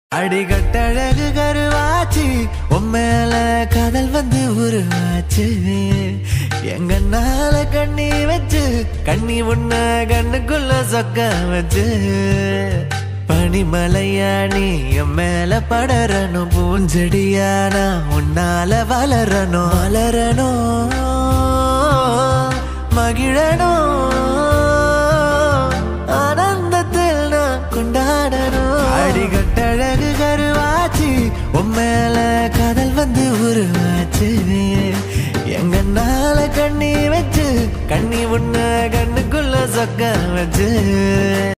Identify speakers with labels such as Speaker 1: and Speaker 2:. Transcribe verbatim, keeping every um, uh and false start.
Speaker 1: அடிகட்டழகு கருவாச்சி உம்மேல காதல் வந்து உருவாச்சு எங்கனால கண்ணி வச்சு கண்ணி உன்ன கண்ணுக்குள்ள சொக்க வச்சு பனிமலையா நீ என் மேல படரணும் பூஞ்செடியானா உன்னால வளரணும் வளரணும் மகிழணும் ஆனந்தத்தில் நான் கொண்டாடணும் அடிகட்டழகு கருவாச்சி உம்மேல காதல் வந்து உருவாச்சு எங்கனால கண்ணி வச்சு கண்ணி உன்ன கண்ணுக்குள்ள சொக்க வச்சு